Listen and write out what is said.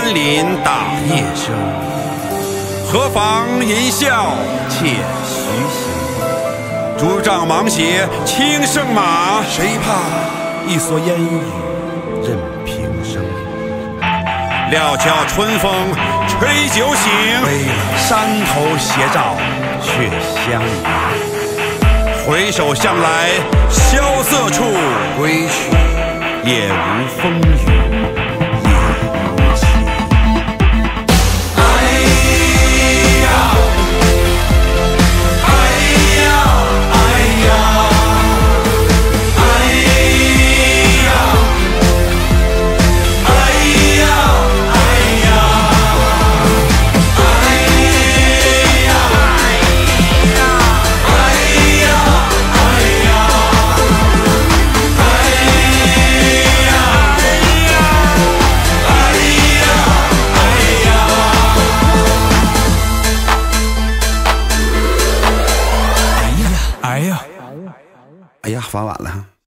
山林大夜声，何妨吟啸且徐行。竹杖芒鞋轻胜马，谁怕一蓑烟雨任平生。料峭春风吹酒醒，为了山头斜照却相迎。回首向来萧瑟处，归去也无风雨。哎呀，发晚了。